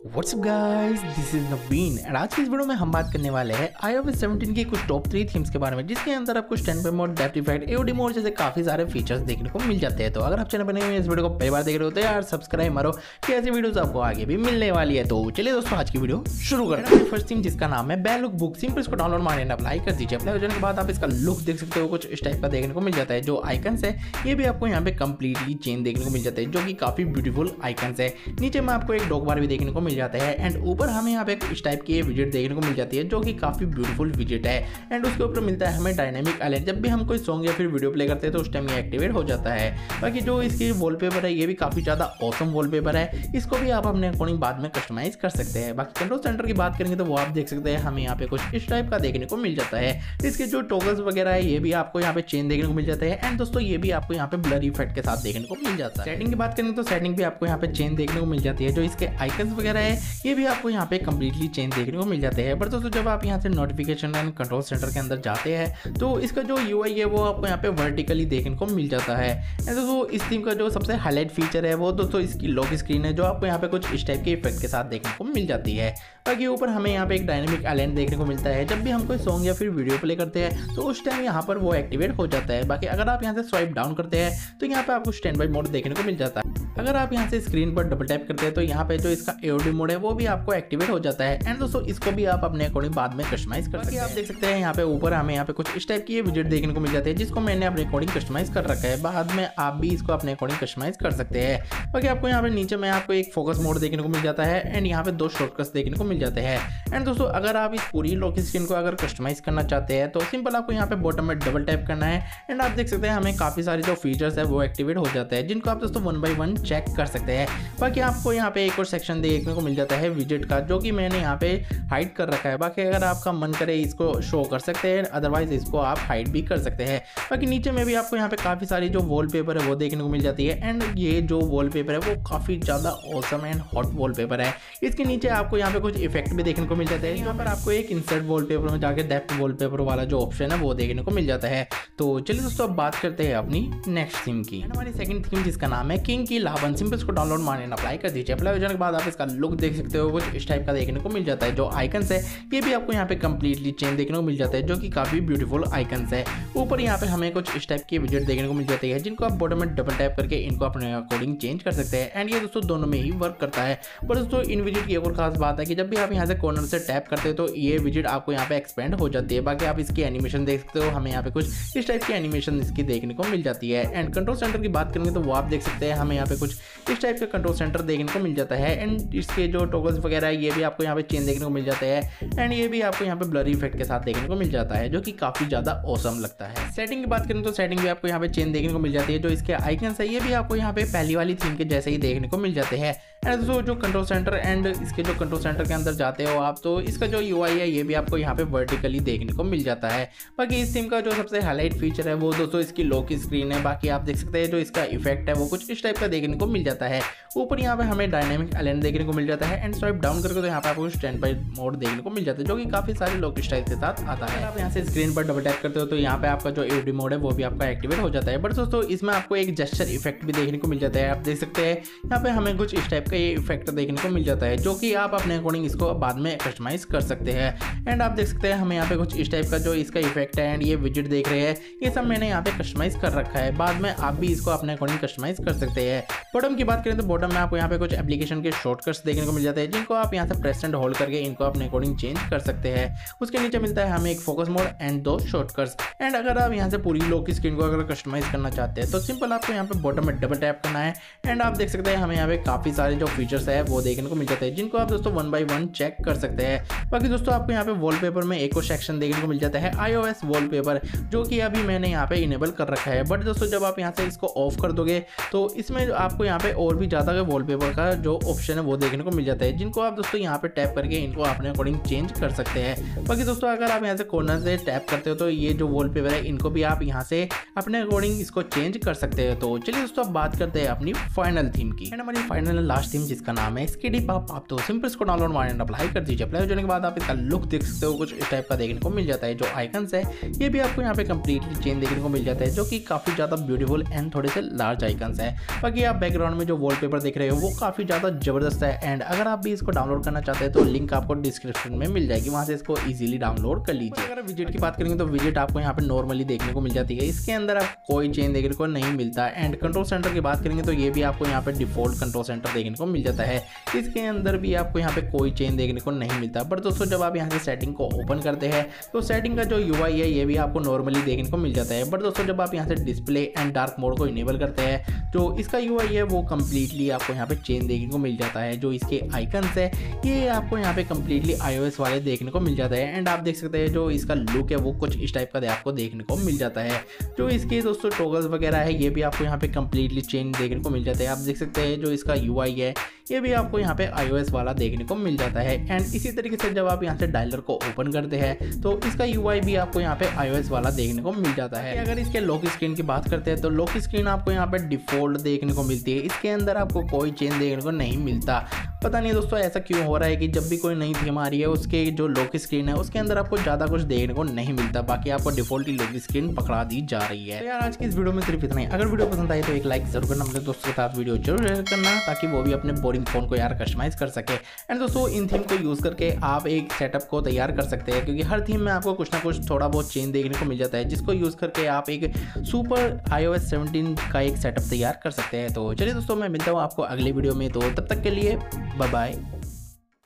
WhatsApp guys, this is Naveen and आज की इस वीडियो में हम बात करने वाले हैं iOS 17 की कुछ टॉप 3 थीम्स के बारे में, जिसके अंदर आपको standby mode, depth effect, AOD mode जैसे काफी सारे फीचर्स देखने को मिल जाते हैं। तो अगर आप चैनल पर नए हैं, इस वीडियो को पहली बार देख रहे हो तो यार सब्सक्राइब मारो कि ऐसी वीडियोस आपको आगे भी मिलने वाली है। तो चलिए दोस्तों, आज की वीडियो शुरू करते हैं। फर्स्ट थीम जिसका नाम है बैलुक बुक, सिंपल इसको डाउनलोड मारने एंड अप्लाई कर दीजिए। अप्लाई हो जाने के बाद आप इसका लुक देख सकते हो, कुछ इस टाइप का देखने को मिल जाता है। जो आइकन्स है ये भी आपको यहाँ पे कंप्लीटली चेंज देखने को मिल जाते हैं, जो कि काफी ब्यूटीफुल आइकन्स है। नीचे में आपको एक डॉग बार भी देखने को मिल जाता है एंड ऊपर हमें यहाँ पे इस टाइप की विजेट देखने को मिल जाती है, जो कि काफी ब्यूटीफुल विजेट है। एंड उसके ऊपर मिलता है हमें डायनामिक आइलैंड। जब भी हम कोई सॉन्ग या फिर वीडियो प्ले करते हैं तो उस टाइम ये एक्टिवेट हो जाता है। बाकी जो इसकी वॉलपेपर है ये भी काफी ज्यादा ऑसम वॉलपेपर है, इसको भी आप अपने अकॉर्डिंग बाद में कस्टमाइज कर सकते हैं। बाकी कंट्रोल सेंटर की बात करेंगे तो वो आप देख सकते हैं, हमें यहाँ पे कुछ इस टाइप का देखने को मिल जाता है। इसके जो टॉगल्स वगैरह है ये भी आपको यहाँ पे चेंज देखने को मिल जाता है। एंड दोस्तों ये भी आपको यहाँ पे ब्लर इफेक्ट के साथ देखने को मिल जाता है। सेटिंग की बात करेंगे तो सेटिंग भी आपको यहाँ पे चेंज देखने को मिल जाती है। जो इसके आइकन्स वगैरह है ये भी आपको यहाँ पे कंप्लीटली चेंज देखने को मिल जाते हैं। पर दोस्तों जब आप यहाँ से नोटिफिकेशन एंड कंट्रोल सेंटर के अंदर जाते हैं तो इसका जो UI है वो आपको यहाँ पे वर्टिकली देखने को मिल जाता है। एंड दोस्तों इस थीम का जो सबसे हाईलाइट फीचर है वो दोस्तों इसकी लॉक स्क्रीन है, जो आपको यहाँ पे कुछ इस टाइप के इफेक्ट के साथ देखने को मिल जाती है। बाकी ऊपर हमें यहाँ पे एक डायनेमिक आइलैंड देखने को मिलता है। जब भी हम कोई सॉन्ग या फिर वीडियो प्ले करते हैं तो उस टाइम यहाँ पर वो एक्टिवेट हो जाता है। बाकी अगर आप यहाँ से स्वाइप डाउन करते हैं तो यहाँ पे आपको स्टैंड बाय मोड देखने को मिल जाता है। अगर आप यहाँ से स्क्रीन पर डबल टैप करते हैं तो यहाँ पे जो इसका AOD मोड है वो भी आपको एक्टिवेट हो जाता है। एंड दोस्तों इसको भी आप अपने अकॉर्डिंग बाद में कस्टमाइज कर सकते हैं। आप देख सकते हैं यहाँ पे ऊपर हमें यहाँ पे कुछ इस टाइप की ये विजेट देखने को मिल जाते हैं, जिसको मैंने अपने अकॉर्डिंग कस्टमाइज कर रखा है। बाद में आप भी इसको अपने अकॉर्डिंग कस्टमाइज कर सकते हैं। बाकी आपको यहाँ पे नीचे में आपको एक फोकस मोड देखने को मिल जाता है एंड यहाँ पे 2 शॉर्टकट्स देखने को मिल जाते हैं। एंड दोस्तों अगर आप इस पूरी लॉक स्क्रीन को अगर कस्टमाइज करना चाहते हैं तो सिंपल आपको यहाँ पे बॉटम में डबल टैप करना है एंड आप देख सकते हैं हमें काफी सारे जो फीचर्स है वो एक्टिवेट हो जाते हैं, जिनको आप दोस्तों 1 by 1 चेक कर सकते हैं। बाकी आपको यहाँ पे एक और सेक्शन देखने को मिल जाता है विजेट का, जो कि मैंने यहाँ पे हाइड कर रखा है। बाकी अगर आपका मन करे इसको शो कर सकते हैं, अदरवाइज इसको आप हाइड भी कर सकते हैं। बाकी नीचे में भी आपको यहाँ पे काफी सारी जो वॉलपेपर है वो देखने को मिल जाती है। एंड ये जो वॉलपेपर है वो काफी ज्यादा ऑसम एंड हॉट वॉलपेपर है। इसके नीचे आपको यहाँ पे कुछ इफेक्ट भी देखने को मिल जाता है। यहाँ पर आपको एक इंसर्ट वॉलपेपर में जाके डेप्थ वॉलपेपर वाला जो ऑप्शन है वो देखने को मिल जाता है। तो चलिए दोस्तों अब बात करते हैं अपनी नेक्स्ट थीम की। हमारी सेकंड थीम जिसका नाम है किंग की लावन, सिंपल इसको डाउनलोड मारने एंड अप्लाई कर दीजिए। अप्लाई हो जाने के बाद आप इसका लुक देख सकते हो, कुछ इस टाइप का देखने को मिल जाता है। जो आइकन्स है ये भी आपको यहाँ पे कंप्लीटली चेंज देखने को मिल जाता है, जो कि काफी ब्यूटीफुल आइकन्स है। ऊपर यहाँ पे हमें कुछ इस टाइप की विजेट देखने को मिल जाती है, जिनको आप बॉटम में डबल टैप करके इनको अपने अकॉर्डिंग चेंज कर सकते हैं। एंड ये दोस्तों दोनों में ही वर्क करता है। पर दोस्तों इन विजेट की एक और खास बात है कि जब भी आप यहाँ से कॉर्नर से टैप करते हो तो ये विजेट आपको यहाँ पे एक्सपेंड हो जाती है। बाकी आप इसकी एनिमेशन देख सकते हो, हमें यहाँ पे कुछ इस टाइप की एनिमेशन इसकी देखने को मिल जाती है। एंड कंट्रोल सेंटर की बात करेंगे तो वो आप देख सकते हैं, हमें यहाँ पे कुछ इस टाइप का कंट्रोल सेंटर देखने को मिल जाता है। एंड इसके जो टॉगल्स वगैरह है ये भी आपको यहाँ पे चेंज देखने को मिल जाते हैं। एंड ये भी आपको यहाँ पे ब्लरी इफेक्ट के साथ देखने को मिल जाता है, जो कि काफी ज्यादा ऑसम लगता है। सेटिंग की बात करें तो सेटिंग भी आपको यहाँ पे चेंज देखने को मिल जाती है। जो इसके आइकन्स है ये भी आपको यहाँ पे पहली वाली थीम के जैसे ही देखने को मिल जाते हैं। एंड दोस्तों जो कंट्रोल सेंटर एंड इसके जो कंट्रोल सेंटर के अंदर जाते हो आप तो इसका जो UI है ये भी आपको यहाँ पे वर्टिकली देखने को मिल जाता है। बाकी इस थीम का जो सबसे हाईलाइट फीचर है वो दोस्तों इसकी लॉक स्क्रीन है। बाकी आप देख सकते हैं जो इसका इफेक्ट है वो कुछ इस टाइप का देखने को मिल जाता है। ऊपर यहाँ पे हमें डायनामिक आइलैंड देखने को मिल जाता है। एंड स्वाइप डाउन करके तो यहाँ पे आपको स्टैंड बाय मोड देखने को मिल जाता है, जो कि काफी सारे लॉक स्टाइल के साथ आता है। आप यहाँ से स्क्रीन पर डबल टैप करते हो तो यहाँ पे आपका जो AOD मोड है वो भी आपका एक्टिवेट हो जाता है। बट दोस्तों इसमें आपको एक जेस्चर इफेक्ट भी देखने को मिल जाता है। आप देख सकते हैं यहाँ पे हमें कुछ इस टाइप का ये इफेक्ट देखने को मिल जाता है, जो कि आप अपने अकॉर्डिंग इसको बाद में कस्टमाइज कर सकते हैं। एंड आप देख सकते हैं हमें यहाँ पे कुछ इस टाइप का जो इसका इफेक्ट है एंड ये विजेट देख रहे हैं ये सब मैंने यहाँ पे कस्टमाइज कर रखा है। बाद में आप भी इसको अपने अकॉर्डिंग कस्टमाइज कर सकते हैं। बॉटम की बात करें तो बॉटम में आपको यहाँ पे कुछ एप्लीकेशन के शॉर्टकट्स देखने को मिल जाते हैं, जिनको आप यहाँ से प्रेस एंड होल्ड करके इनको अपने अकॉर्डिंग चेंज कर सकते हैं। उसके नीचे मिलता है हमें एक focus mode and 2 shortcuts. And अगर आप यहाँ से पूरी लॉक स्क्रीन को अगर कस्टमाइज करना चाहते हैं तो सिंपल आपको यहाँ पे बॉटम में डबल टैप करना है। एंड आप देख सकते हैं हमें यहाँ पे काफी सारे जो फीचर्स है वो देखने को मिल जाते हैं, जिनको आप दोस्तों 1 by 1 चेक कर सकते हैं। बाकी दोस्तों आपको यहाँ पे वॉलपेपर में एक और सेक्शन देखने को मिल जाता है iOS वॉलपेपर, जो कि अभी मैंने यहाँ पे इनेबल कर रखा है। बट दोस्तों जब आप यहाँ से इसको ऑफ कर दोगे तो इसमें आपको यहाँ पे और भी ज्यादा वॉलपेपर का जो ऑप्शन है वो देखने को मिल जाता है, जिनको आप दोस्तों यहाँ पे टैप करके इनको अपने अकॉर्डिंग चेंज कर सकते हैं। बाकी दोस्तों अगर आप यहाँ से कॉर्नर से टैप करते हो तो ये जो वॉलपेपर है इनको भी आप यहाँ से अपने अकॉर्डिंग इसको चेंज कर सकते हैं। तो चलिए दोस्तों अब बात करते हैं अपनी फाइनल थीम की। एंड हमारी फाइनल लास्ट थीम जिसका नाम है स्किडी पॉप। आप तो सिंपल इसको डाउनलोड मारने एंड अप्लाई कर दीजिए। अप्लाई हो जाने के बाद आप इसका लुक देख सकते हो, कुछ इस टाइप का देखने को मिल जाता है। जो आइकन्स है ये भी आपको यहाँ पे कंप्लीटली चेंज देखने को मिल जाता है, जो कि काफ़ी ज़्यादा ब्यूटीफुल एंड थोड़े से लार्ज आइकन्स है। बाकी आप बैकग्राउंड में जो वॉलपेपर देख रहे हो वो काफ़ी ज़्यादा ज़बरदस्त है। एंड अगर आप भी इसको डाउनलोड करना चाहते हैं तो लिंक आपको डिस्क्रिप्शन में मिल जाएगी, वहाँ से इसको ईजिली डाउनलोड कर लीजिए। अगर विजिट की बात करेंगे तो विजिट आपको यहाँ पे नॉर्मली देखने को मिल जाती है। इसके अंदर आपको कोई चेंज देखने को नहीं मिलता। एंड कंट्रोल सेंटर की बात करेंगे तो ये भी आपको यहाँ पे डिफॉल्ट कंट्रोल सेंटर देखने को मिल जाता है। इसके अंदर भी आपको यहाँ पे कोई चेंज देखने को नहीं मिलता। बट दोस्तों जब आप यहाँ से सेटिंग को ओपन करते हैं तो सेटिंग का जो UI है ये भी आपको नॉर्मली देखने को मिल जाता है। बट दोस्तों जब आप यहाँ से डिस्प्ले एंड डार्क मोड को इनेबल करते हैं जो इसका UI है वो कम्प्लीटली आपको यहाँ पे चेंज देखने को मिल जाता है। जो इसके आइकन्स है ये आपको यहाँ पे कम्प्लीटली iOS वाले देखने को मिल जाता है। एंड आप देख सकते हैं जो इसका लुक है वो कुछ इस टाइप का आपको देखने को मिल जाता है। जो इसके दोस्तों टॉगल्स वगैरह है ये भी आपको यहाँ पे कम्प्लीटली चेंज देखने को मिल जाता है। आप देख सकते हैं जो इसका UI है ये भी आपको यहाँ पे iOS वाला देखने को मिल जाता है। एंड इसी तरीके से जब आप यहाँ से डायलर को ओपन करते हैं तो इसका UI भी आपको यहाँ पे iOS वाला देखने को मिल जाता है। अगर इसके लॉक स्क्रीन की बात करते हैं तो लॉक स्क्रीन आपको यहाँ पे डिफॉल्ट देखने को मिलती है। इसके अंदर आपको कोई चेंज देखने को नहीं मिलता। पता नहीं दोस्तों ऐसा क्यों हो रहा है कि जब भी कोई नई थीम आ रही है उसके जो लॉक स्क्रीन है उसके अंदर आपको ज़्यादा कुछ देखने को नहीं मिलता, बाकी आपको डिफॉल्ट ही लॉक स्क्रीन पकड़ा दी जा रही है। तो यार आज की इस वीडियो में सिर्फ इतना ही। अगर वीडियो पसंद आई तो एक लाइक जरूर करना, अपने दोस्तों के साथ वीडियो जरूर शेयर करना ताकि वो भी अपने बोरिंग फोन को यार कस्टमाइज कर सके। एंड दोस्तों इन थीम को यूज़ करके आप एक सेटअप को तैयार कर सकते हैं, क्योंकि हर थीम में आपको कुछ ना कुछ थोड़ा बहुत चेंज देखने को मिल जाता है जिसको यूज़ करके आप एक सुपर iOS 17 का एक सेटअप तैयार कर सकते हैं। तो चलिए दोस्तों मैं मिलता हूँ आपको अगली वीडियो में, तो तब तक के लिए बाय बाय।